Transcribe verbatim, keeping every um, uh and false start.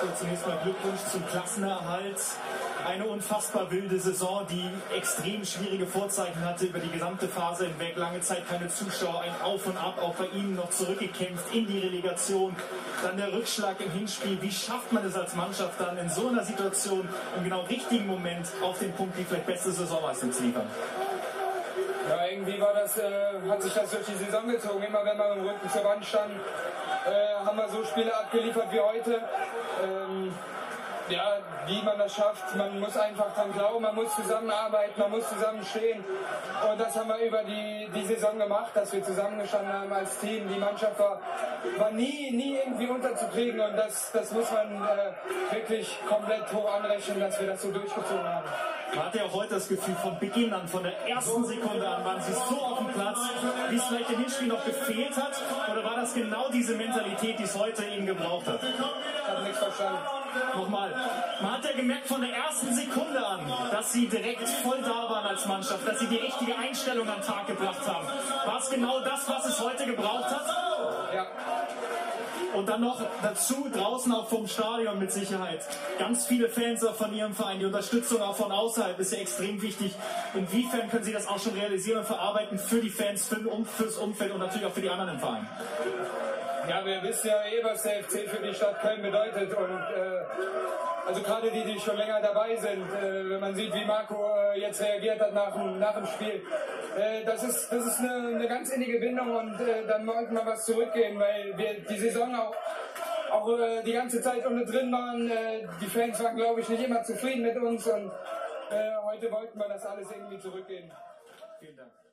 Marco, zunächst mal Glückwunsch zum Klassenerhalt. Eine unfassbar wilde Saison, die extrem schwierige Vorzeichen hatte über die gesamte Phase hinweg. Lange Zeit keine Zuschauer, ein Auf und Ab, auch bei Ihnen noch zurückgekämpft in die Relegation. Dann der Rückschlag im Hinspiel. Wie schafft man es als Mannschaft dann in so einer Situation, im genau richtigen Moment auf den Punkt die vielleicht beste Saisonleistung zu liefern? Ja, irgendwie war das, äh, hat sich das durch die Saison gezogen. Immer wenn wir im Rücken zur Wand standen, äh, haben wir so Spiele abgeliefert wie heute. Ähm, ja, wie man das schafft, man muss einfach dran glauben, man muss zusammenarbeiten, man muss zusammenstehen. Und das haben wir über die, die Saison gemacht, dass wir zusammengestanden haben als Team. Die Mannschaft war, war nie, nie irgendwie unterzukriegen und das, das muss man äh, wirklich komplett hoch anrechnen, dass wir das so durchgezogen haben. Man hatte ja auch heute das Gefühl, von Beginn an, von der ersten Sekunde an, waren Sie so auf dem Platz, wie es vielleicht im Hinspiel noch gefehlt hat? Oder war das genau diese Mentalität, die es heute eben gebraucht hat? Ich habe nichts verstanden. Nochmal, man hat ja gemerkt von der ersten Sekunde an, dass Sie direkt voll da waren als Mannschaft, dass Sie die richtige Einstellung an den Tag gebracht haben. War es genau das, was es heute gebraucht hat? Ja. Und dann noch dazu, draußen auch vom Stadion mit Sicherheit. Ganz viele Fans auch von Ihrem Verein, die Unterstützung auch von außerhalb ist ja extrem wichtig. Inwiefern können Sie das auch schon realisieren und verarbeiten für die Fans, für fürs Umfeld und natürlich auch für die anderen im Verein? Ja, wir wissen ja eh, was der F C für die Stadt Köln bedeutet und äh, also gerade die, die schon länger dabei sind, äh, wenn man sieht, wie Marco äh, jetzt reagiert hat nach dem, nach dem Spiel, äh, das ist, das ist eine, eine ganz innige Bindung und äh, dann wollten wir was zurückgeben, weil wir die Saison auch, auch äh, die ganze Zeit unten drin waren. Äh, die Fans waren, glaube ich, nicht immer zufrieden mit uns und äh, heute wollten wir das alles irgendwie zurückgeben. Vielen Dank.